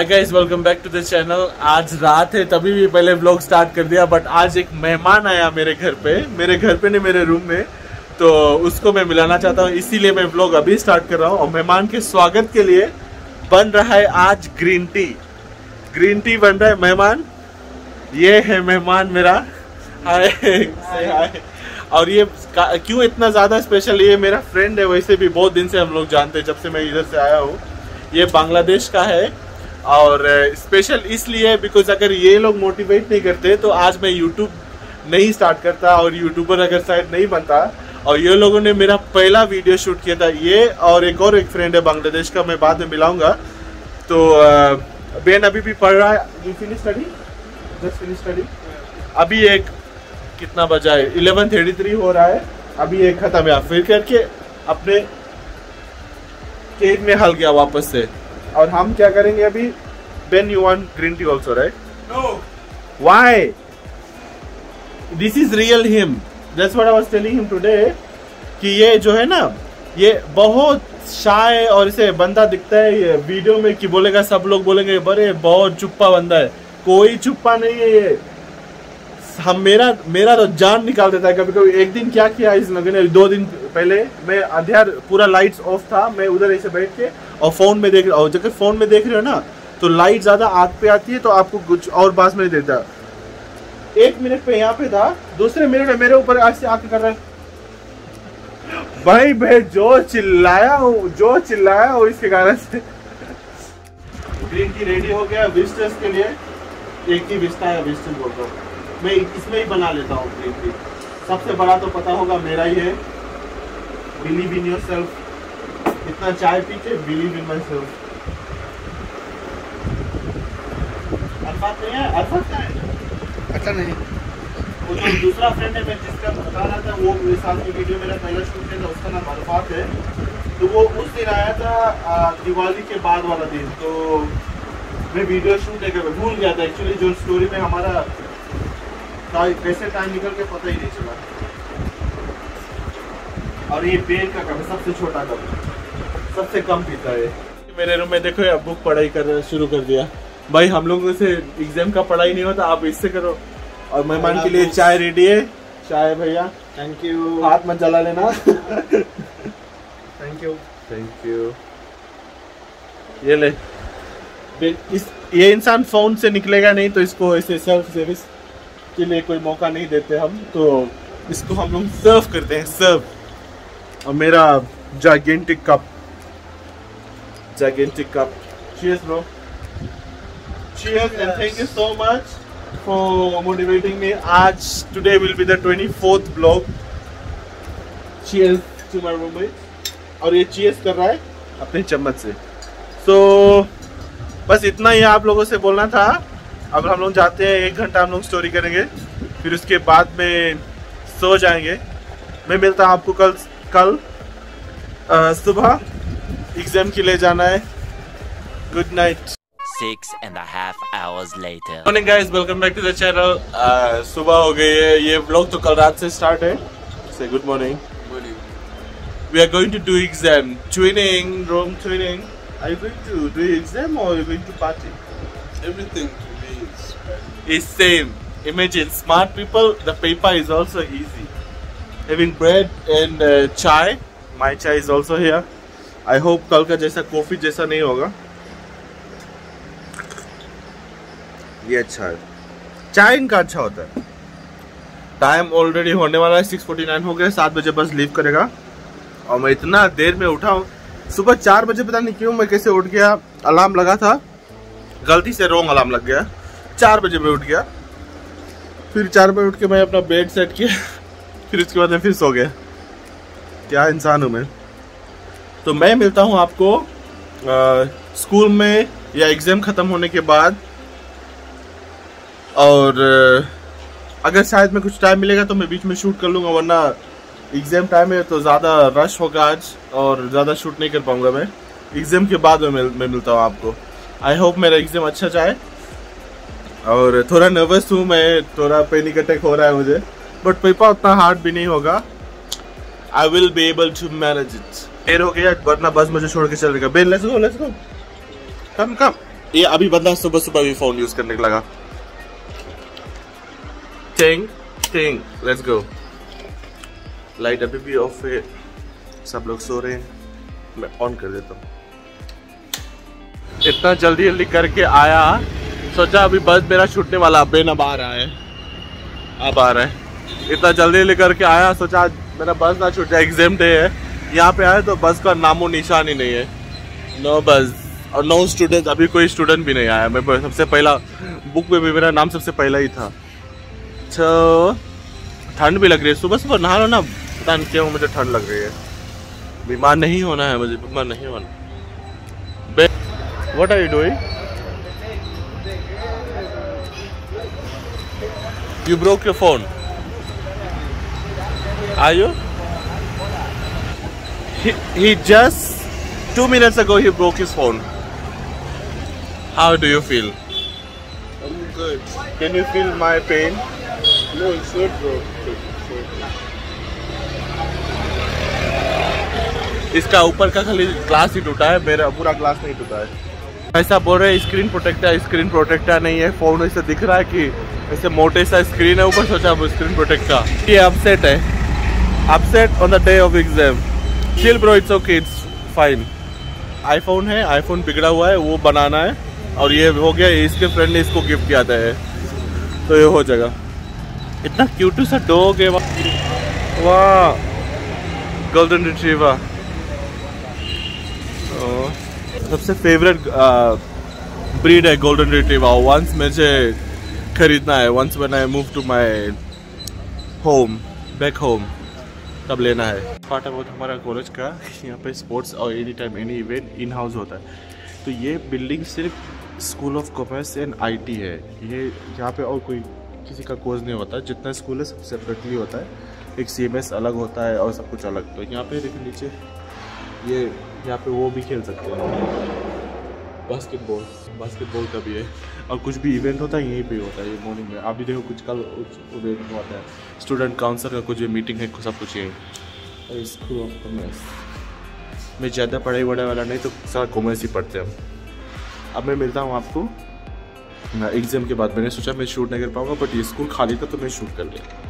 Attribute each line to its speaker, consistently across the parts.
Speaker 1: Hi guys, welcome back to the channel. आज रात है तभी भी पहले व्लॉग स्टार्ट कर दिया, बट आज एक मेहमान आया मेरे घर पे नहीं, मेरे रूम में, तो उसको मैं मिलाना चाहता हूँ, इसीलिए मैं व्लॉग अभी स्टार्ट कर रहा हूँ। और मेहमान के स्वागत के लिए बन रहा है आज ग्रीन टी बन रहा है। मेहमान, ये है मेहमान मेरा। हाय हाय। और ये क्यों इतना ज़्यादा स्पेशल, ये मेरा फ्रेंड है, वैसे भी बहुत दिन से हम लोग जानते हैं, जब से मैं इधर से आया हूँ। ये बांग्लादेश का है और स्पेशल इसलिए बिकॉज अगर ये लोग मोटिवेट नहीं करते तो आज मैं यूट्यूब नहीं स्टार्ट करता और यूट्यूबर अगर शायद नहीं बनता। और ये लोगों ने मेरा पहला वीडियो शूट किया था, ये और एक फ्रेंड है बांग्लादेश का, मैं बाद में मिलाऊंगा। तो बेन अभी भी पढ़ रहा है। You finish study? Just finish study. अभी एक कितना बजा है? 11:33 हो रहा है। अभी एक खत्म है, फिर करके अपने केक में हल गया वापस से। और हम क्या करेंगे अभी? Ben, you want green tea also right?
Speaker 2: No.
Speaker 1: Why? This is real him. That's what I was telling him today कि ये जो है ना, ये बहुत शाय और इसे बंदा दिखता है ये वीडियो में कि बोलेगा, सब लोग बोलेंगे बड़े बहुत चुप्पा बंदा है। कोई चुप्पा नहीं है ये। हम मेरा तो जान निकाल देता है कभी कभी। एक दिन क्या किया इस लोगों ने, 2 दिन पहले मैं अंधेर, पूरा लाइट्स ऑफ था, मैं उधर ऐसे बैठ के और फोन में देख रहा हूँ। जब फोन में देख रहे हो ना तो लाइट ज्यादा आंख पे आती है तो आपको कुछ और बात नहीं देता। 1 मिनट पे यहाँ पे था, दूसरे मिनट में मेरे ऊपर आज से आके कर रहा है। भाई जो चिल्लाया हूँ इसके कारण से। ग्रीन टी रेडी हो गया विजिटर्स के लिए। एक ही विस्टा है, विजिटर बोलता हूँ मैं, इसमें ही बना लेता हूँ ग्रीन टी। सबसे बड़ा तो पता होगा मेरा ही है। Believe in yourself. इतना चाय पी के believe in my self. Arfat नहीं है? अरफात का है?
Speaker 2: अच्छा नहीं।
Speaker 1: वो जो दूसरा फ्रेंड है मैं जिसका बता रहा था, वो मेरे साथ में वीडियो मेरा पहला शूट किया था, उसका नाम अरफात है। तो वो उस दिन आया था दिवाली के बाद वाला दिन, तो मैं वीडियो शूट लेकर भूल गया था एक्चुअली। जो स्टोरी में हमारा कैसे टाइम निकल के पता ही नहीं चला। और ये बेन का कप है, सबसे छोटा कप, सबसे कम पीता है। मेरे रूम में देखो, अब बुक पढ़ाई कर शुरू कर दिया। भाई हम लोगों से एग्जाम का पढ़ाई नहीं होता, आप इससे करो। और मेहमान के लिए चाय रेडी है। चाय भैया,
Speaker 2: थैंक यू।
Speaker 1: हाथ मत जला लेना।
Speaker 2: Thank you.
Speaker 1: ये ले। ये इंसान फोन से निकलेगा नहीं, तो इसको ऐसे सेल्फ सर्विस के लिए कोई मौका नहीं देते हम, तो इसको हम लोग सर्व करते हैं, सर्व। और मेरा gigantic cup. Cheers bro. Cheers and thank you so much for motivating me. Today will be the 24th vlog. Cheers to my roommate. और ये cheers कर रहा है अपने चम्मच से। So बस इतना ही आप लोगों से बोलना था। अब हम लोग जाते हैं, 1 घंटा हम लोग स्टोरी करेंगे, फिर उसके बाद में सो जाएंगे। मैं मिलता हूँ आपको कल सुबह। एग्जाम के लिए जाना है। Good night.
Speaker 3: 6.5 hours later.
Speaker 1: Morning guys, welcome back to the channel. सुबह हो गई है। ये व्लॉग तो कल रात से स्टार्ट है। से good morning. We are going to do exam. Room twinning. Are you going to do exam or are you going to party?
Speaker 2: Everything to me
Speaker 1: is same. Imagine, smart people, the paper is also easy. Having bread and chai. My chai is also here. I hope कल का जैसा coffee जैसा नहीं होगा। ये अच्छा है, चाय इनका अच्छा होता है। टाइम ऑलरेडी होने वाला है, 6:49 हो गया। 7 बजे बस लीव करेगा। और मैं इतना देर में उठा हूँ। सुबह 4 बजे पता नहीं क्यों मैं कैसे उठ गया। अलार्म लगा था, गलती से रॉन्ग अलार्म लग गया। 4 बजे में उठ गया। फिर 4 बजे उठ के मैं अपना बेड सेट किया। फिर उसके बाद मैं फिर सो गया। क्या इंसान हूँ मैं। तो मैं मिलता हूँ आपको स्कूल में या एग्जाम खत्म होने के बाद। और अगर शायद में कुछ टाइम मिलेगा तो मैं बीच में शूट कर लूँगा, वरना एग्जाम टाइम है तो ज़्यादा रश होगा आज और ज़्यादा शूट नहीं कर पाऊँगा मैं। एग्जाम के बाद मैं मिलता हूँ आपको। आई होप मेरा एग्जाम अच्छा जाए। और थोड़ा नर्वस हूँ मैं, थोड़ा पैनिक अटैक हो रहा है मुझे, बट पेपर उतना हार्ड भी नहीं होगा। I will be able to manage it. देर हो गया वरना बस मुझे छोड़ के चलेगा। Ben, let's go. कम ये अभी बंदा सुबह सुबह भी फोन यूज करने लगा। टिंग टिंग, लेट्स गो। लाइट अभी भी ऑफ है, सब लोग सो रहे हैं, मैं ऑन कर देता हूँ। इतना जल्दी जल्दी करके आया, सोचा अभी बस मेरा छूटने वाला, बेन अब आ रहा है, अब आ रहा है। इतना जल्दी जल्दी करके आया, सोचा आज मेरा बस ना छूट जाए, एग्जाम डे है। यहाँ पे आया तो बस का नामो निशान ही नहीं है, नो बस और नो स्टूडेंट। अभी कोई स्टूडेंट भी नहीं आया। मैं सबसे पहला, बुक में भी मेरा नाम सबसे पहला ही था। तो ठंड भी लग रही है, सुबह सुबह नहा लो ना, पता नहीं क्यों मुझे ठंड लग रही है। बीमार नहीं होना है मुझे, बीमार नहीं होना। What are you doing? You broke your phone. Are you? He just 2 minutes ago he broke his phone. How do you feel?
Speaker 2: I'm good.
Speaker 1: Can you feel my pain?
Speaker 2: No, it's not broke.
Speaker 1: इसका ऊपर का खाली glass ही टूटा है, मेरा पूरा glass नहीं टूटा है। ऐसा बोल रहे स्क्रीन प्रोटेक्टर नहीं है। फोन ऐसे दिख रहा है कि ऐसे मोटे सा स्क्रीन है ऊपर, सोचा स्क्रीन प्रोटेक्ट का। ये अपसेट है, upset on the day of exam. Chill bro, it's okay, it's fine. IPhone है, आईफोन बिगड़ा हुआ है, वो बनाना है और ये हो गया। इसके फ्रेंड ने इसको गिफ्ट किया था, तो ये हो जाएगा। इतना क्यूट सा डॉग है, वाह, गोल्डन रिट्रीवर। सबसे फेवरेट ब्रीड है गोल्डन रिट्रीवर। वंस मुझे खरीदना है, once when I move to my home, back home, तब लेना है। पार्ट अबाउट हमारा कॉलेज का, यहाँ पे स्पोर्ट्स और any time any event in house होता है। तो ये बिल्डिंग सिर्फ school of commerce and IT है। ये यहाँ पे और कोई किसी का कोर्स नहीं होता, जितना स्कूल है सब सेपरेटली होता है। एक CMS अलग होता है और सब कुछ अलग। तो यहाँ पे देखिए नीचे, ये यहाँ पे वो भी खेल सकते हैं, बास्केटबॉल का भी है। और कुछ भी इवेंट होता है यहीं पे होता है, ये मॉर्निंग में। आप भी देखो कुछ कल इवेंट होता है, स्टूडेंट काउंसिल का कुछ मीटिंग है, सब कुछ यहीं। स्कूल ऑफ कॉमर्स में ज़्यादा पढ़ाई वढ़ाई वाला नहीं, तो सारा कॉमर्स ही पढ़ते हैं हम। अब मैं मिलता हूँ आपको एग्ज़ाम के बाद। मैंने सोचा मैं शूट नहीं कर पाऊँगा, बट ये स्कूल खाली था तो मैं शूट कर लिया।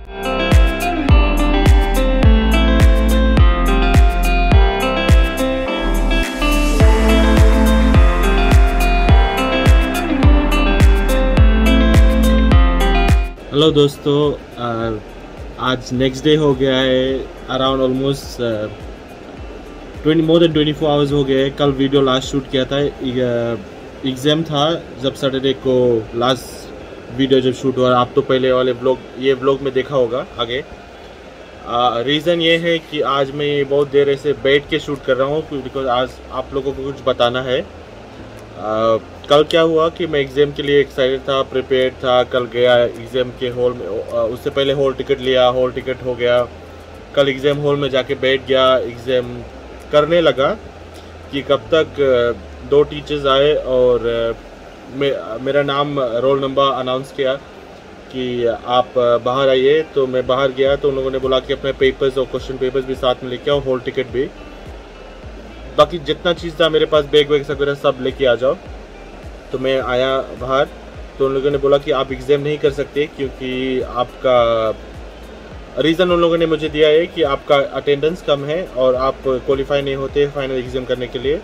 Speaker 1: हेलो दोस्तों, आज नेक्स्ट डे हो गया है। Around almost more than 24 hours हो गए। कल वीडियो लास्ट शूट किया था, एग्ज़ाम था जब सैटरडे को लास्ट वीडियो जब शूट हुआ। आप तो पहले वाले ये व्लॉग में देखा होगा आगे। रीज़न ये है कि आज मैं बहुत देर ऐसे बैठ के शूट कर रहा हूँ, बिकॉज आज आप लोगों को कुछ बताना है। कल क्या हुआ कि मैं एग्ज़ाम के लिए एक्साइटेड था, प्रिपेयर्ड था। कल गया एग्ज़ाम के हॉल में, उससे पहले हॉल टिकट लिया, हॉल टिकट हो गया। कल एग्ज़ाम हॉल में जाके बैठ गया, एग्ज़ाम करने लगा कि कब तक 2 टीचर्स आए और मेरा नाम, रोल नंबर अनाउंस किया कि आप बाहर आइए। तो मैं बाहर गया तो उन लोगों ने बोला कि अपने पेपर्स और क्वेश्चन पेपर्स भी साथ में लेके आओ, हॉल टिकट भी, बाकी जितना चीज़ था मेरे पास, बैग वैग वगैरह सब लेके आ जाओ। तो मैं आया बाहर, तो उन लोगों ने बोला कि आप एग्ज़ाम नहीं कर सकते, क्योंकि आपका रीज़न उन लोगों ने मुझे दिया है कि आपका अटेंडेंस कम है और आप क्वालिफाई नहीं होते फाइनल एग्ज़ाम करने के लिए।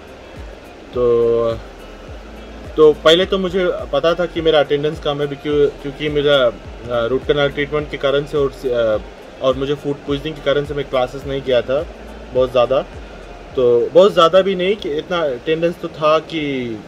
Speaker 1: तो पहले तो मुझे पता था कि मेरा अटेंडेंस कम है, क्योंकि मेरा रूट कैनाल ट्रीटमेंट के कारण से और मुझे फूड पॉइजनिंग के कारण से मैं क्लासेस नहीं किया था बहुत ज़्यादा। तो बहुत ज़्यादा भी नहीं, कि इतना अटेंडेंस तो था कि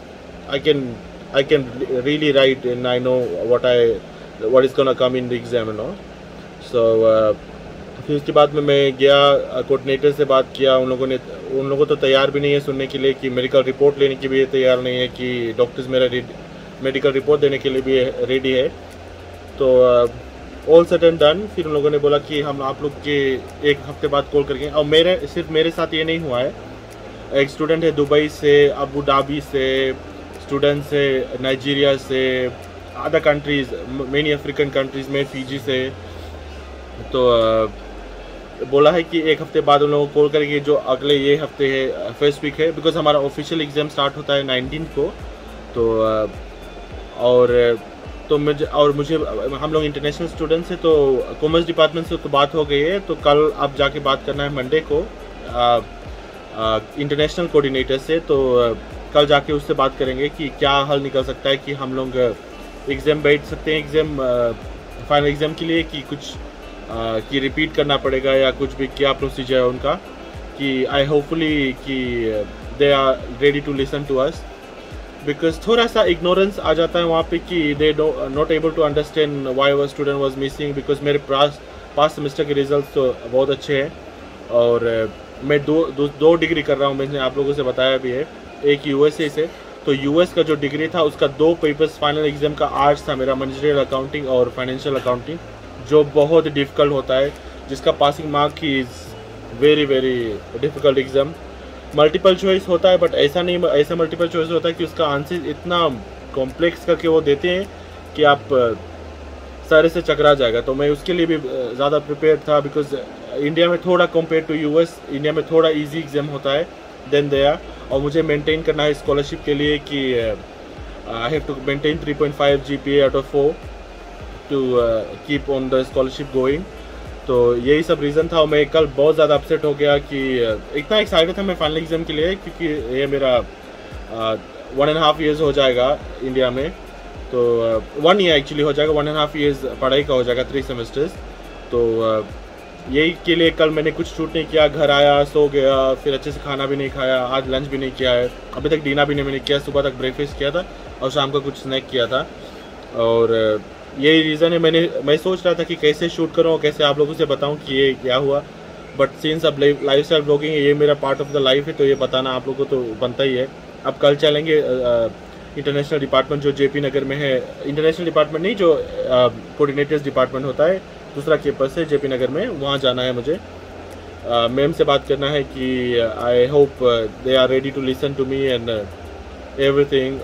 Speaker 1: I can really write and I know what is gonna come in the exam and all. So फिर उसके बाद में मैं गया, कोऑर्डिनेटर से बात किया। उन लोगों तो तैयार भी नहीं है सुनने के लिए, कि मेडिकल रिपोर्ट लेने के भी तैयार नहीं है, कि डॉक्टर्स मेरा मेडिकल रिपोर्ट देने के लिए भी रेडी है। तो ऑल सेट एंड डन। फिर उन लोगों ने बोला कि हम आप लोग के 1 हफ्ते बाद कॉल करेंगे। और सिर्फ मेरे साथ ये नहीं हुआ है, एक स्टूडेंट है दुबई से, अबू धाबी से, स्टूडेंट्स है नाइजीरिया से, other countries, many African countries में, फिजी से। तो बोला है कि 1 हफ्ते बाद उन लोगों को कॉल करेंगे, जो अगले ये हफ्ते है, फर्स्ट वीक है, बिकॉज हमारा ऑफिशियल एग्ज़ाम स्टार्ट होता है 19 को। तो मुझे हम लोग इंटरनेशनल स्टूडेंट्स हैं, तो कॉमर्स डिपार्टमेंट से तो बात हो गई है, तो कल आप जाके बात करना है मंडे को इंटरनेशनल कोऑर्डिनेटर से। तो कल जाके उससे बात करेंगे कि क्या हल निकल सकता है कि हम लोग एग्ज़ाम बैठ सकते हैं एग्ज़ाम फाइनल एग्ज़ाम के लिए, कि कुछ कि रिपीट करना पड़ेगा या कुछ भी क्या प्रोसीजर है उनका, कि आई होपफुली कि they are ready to listen to us, because थोड़ा सा इग्नोरेंस आ जाता है वहाँ पे कि they not able to understand why our student was missing. Because मेरे पास सेमेस्टर के रिजल्ट तो बहुत अच्छे हैं, और मैं दो डिग्री कर रहा हूँ, मैंने आप लोगों से बताया भी है, एक यूएसए से। तो यूएस का जो डिग्री था उसका 2 पेपर्स फाइनल एग्जाम का आर्ट्स था मेरा, मैनेजरियल अकाउंटिंग और फाइनेंशियल अकाउंटिंग, जो बहुत डिफ़िकल्ट होता है, जिसका passing mark is very very difficult exam. Multiple choice होता है, बट ऐसा नहीं, ऐसा मल्टीपल चॉइस होता है कि उसका आंसर इतना कॉम्प्लेक्स करके वो देते हैं कि आप सारे से चकरा जाएगा। तो मैं उसके लिए भी ज़्यादा प्रिपेयर था, बिकॉज इंडिया में थोड़ा कंपेयर टू यूएस, इंडिया में थोड़ा इजी एग्ज़ाम होता है देन देयर, और मुझे मेंटेन करना है स्कॉलरशिप के लिए कि I have to maintain 3.5 GPA out of 4 to keep on the scholarship going. तो यही सब रीज़न था, और मैं कल बहुत ज़्यादा अपसेट हो गया कि इतना एक्साइटेड था मैं फाइनल एग्ज़ाम के लिए, क्योंकि ये मेरा 1.5 years हो जाएगा इंडिया में, तो 1 year एक्चुअली हो जाएगा, 1.5 years पढ़ाई का हो जाएगा, 3 semesters। तो यही के लिए कल मैंने कुछ शूट नहीं किया, घर आया, सो गया, फिर अच्छे से खाना भी नहीं खाया, आज लंच भी नहीं किया है, अभी तक डिनर भी नहीं मैंने किया, सुबह तक ब्रेकफास्ट किया था और शाम को कुछ स्नैक किया था। और यही रीज़न है, मैं सोच रहा था कि कैसे शूट करूँ और कैसे आप लोगों से बताऊँ कि ये क्या हुआ, बट सिंस अब लाइफ स्टाइल ब्लॉगिंग है, ये मेरा पार्ट ऑफ द लाइफ है, तो ये बताना आप लोगों को तो बनता ही है। अब कल चलेंगे इंटरनेशनल डिपार्टमेंट जो JP नगर में है, इंटरनेशनल डिपार्टमेंट नहीं, जो कोऑर्डिनेटर्स डिपार्टमेंट होता है दूसरा कैंपस है JP नगर में, वहाँ जाना है मुझे। मैम से बात करना है कि I hope they are ready to listen to me and everything.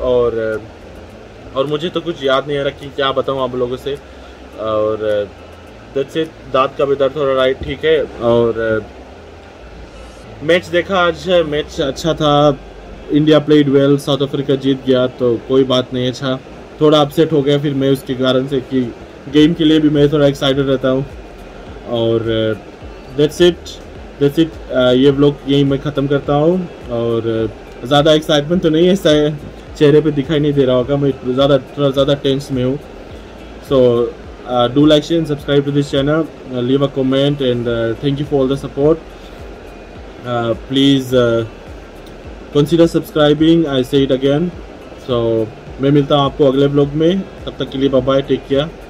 Speaker 1: और मुझे तो कुछ याद नहीं आ रहा कि क्या बताऊँ आप लोगों से, और दैट्स इट। दांत का भी दर्द हो रहा है, ठीक है। और मैच देखा आज, मैच अच्छा था, India played well, South Africa जीत गया, तो कोई बात नहीं, अच्छा थोड़ा अपसेट हो गया फिर मैं उसके कारण से, कि गेम के लिए भी मैं थोड़ा एक्साइटेड रहता हूँ। और दैट्स इट ये व्लॉग यहीं मैं ख़त्म करता हूँ। और ज़्यादा एक्साइटमेंट तो नहीं है, चेहरे पे दिखाई नहीं दे रहा होगा, मैं थोड़ा ज़्यादा टेंस में हूँ। So do like, share and subscribe to this channel, leave a comment and thank you for all the support. Please consider subscribing, I say it again. सो मैं मिलता हूँ आपको अगले व्लॉग में, तब तक के लिए बाय बाय, टेक केयर।